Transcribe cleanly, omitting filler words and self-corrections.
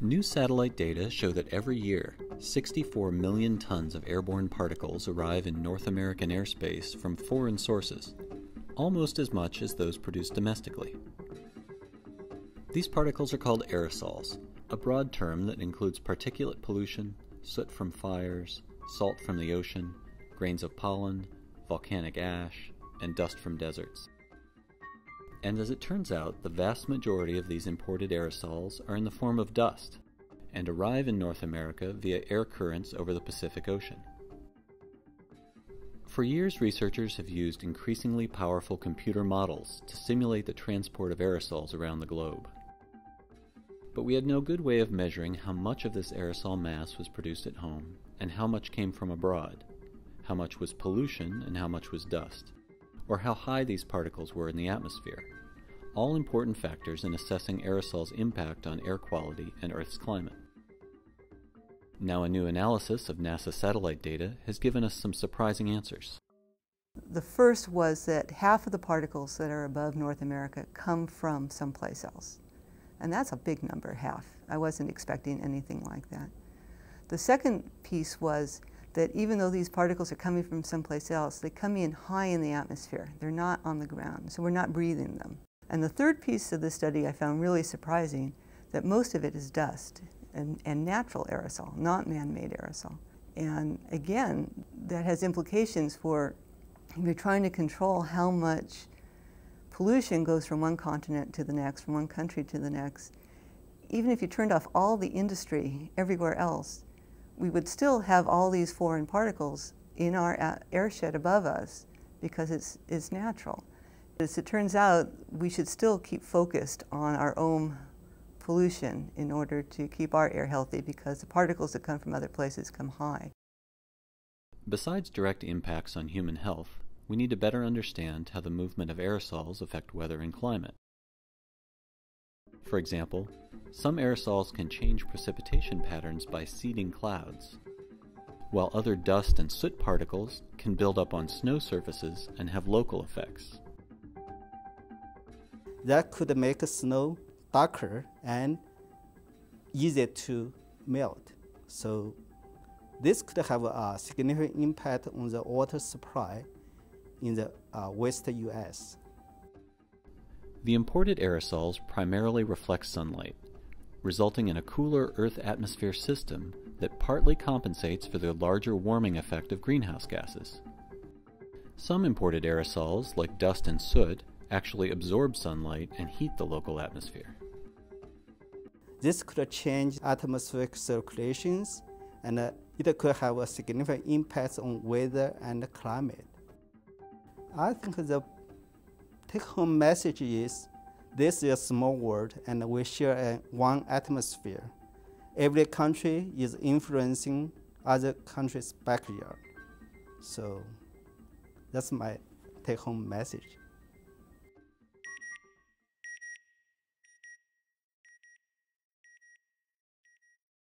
New satellite data show that every year, 64 million tons of airborne particles arrive in North American airspace from foreign sources, almost as much as those produced domestically. These particles are called aerosols, a broad term that includes particulate pollution, soot from fires, salt from the ocean, grains of pollen, volcanic ash, and dust from deserts. And as it turns out, the vast majority of these imported aerosols are in the form of dust and arrive in North America via air currents over the Pacific Ocean. For years, researchers have used increasingly powerful computer models to simulate the transport of aerosols around the globe. But we had no good way of measuring how much of this aerosol mass was produced at home and how much came from abroad, how much was pollution and how much was dust, or how high these particles were in the atmosphere, all important factors in assessing aerosols' impact on air quality and Earth's climate. Now, a new analysis of NASA satellite data has given us some surprising answers. The first was that half of the particles that are above North America come from someplace else. And that's a big number, half. I wasn't expecting anything like that. The second piece was that even though these particles are coming from someplace else, they come in high in the atmosphere. They're not on the ground, so we're not breathing them. And the third piece of the study I found really surprising, that most of it is dust and natural aerosol, not man-made aerosol. And again, that has implications for if you're trying to control how much pollution goes from one continent to the next, from one country to the next. Even if you turned off all the industry everywhere else, we would still have all these foreign particles in our airshed above us because it's natural. As it turns out, we should still keep focused on our own pollution in order to keep our air healthy because the particles that come from other places come high. Besides direct impacts on human health, we need to better understand how the movement of aerosols affect weather and climate. For example, some aerosols can change precipitation patterns by seeding clouds, while other dust and soot particles can build up on snow surfaces and have local effects. That could make snow darker and easier to melt. So this could have a significant impact on the water supply in the western U.S. The imported aerosols primarily reflect sunlight, resulting in a cooler Earth atmosphere system that partly compensates for the larger warming effect of greenhouse gases. Some imported aerosols, like dust and soot, actually absorb sunlight and heat the local atmosphere. This could change atmospheric circulations, and it could have a significant impact on weather and climate. I think the take-home message is, this is a small world and we share one atmosphere. Every country is influencing other countries' backyard. So that's my take-home message.